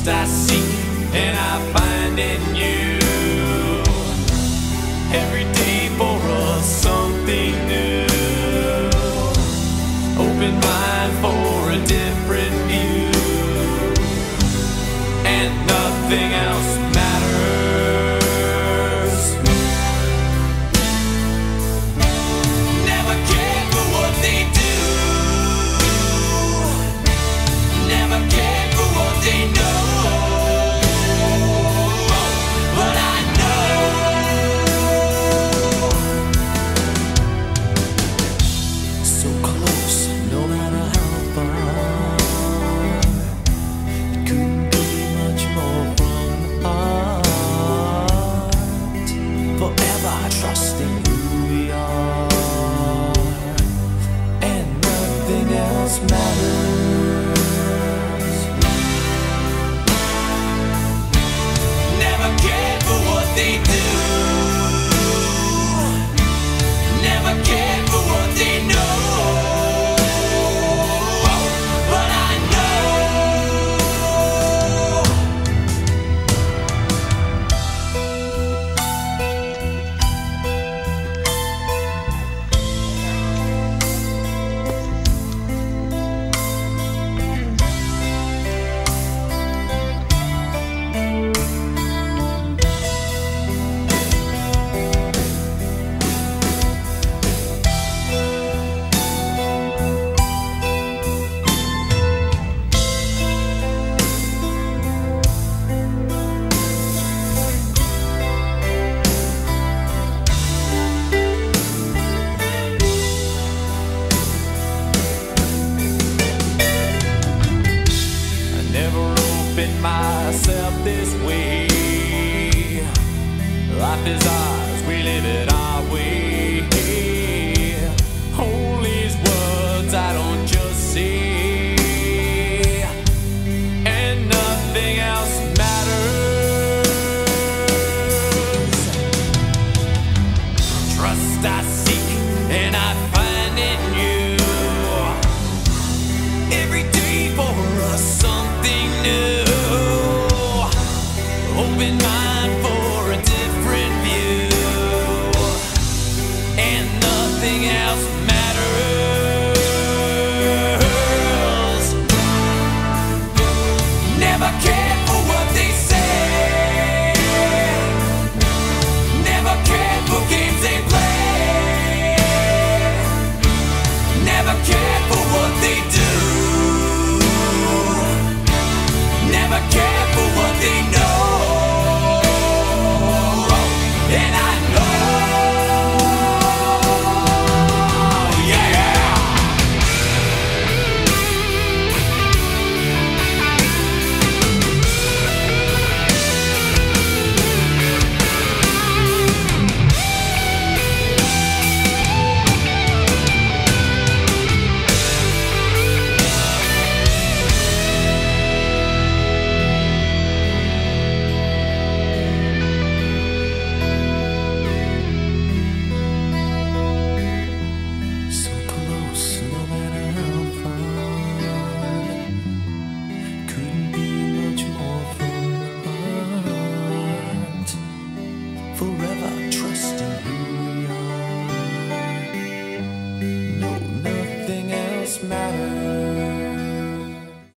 Trust I seek and I find in you. Every day for us something new. Open mind for a different view, and nothing else matters. Never cared for what they do. Never cared for what they know. But I know so close, no matter how far. It couldn't be much more from the heart. Forever trusting who we are, and nothing else matters. Never cared for what they do. Never cared for what they know. But I know myself this way. Life is ours, we live it our way. Hold these words I don't just say, and nothing else matters. Trust I seek and I find in you. Every day for us something new. Open my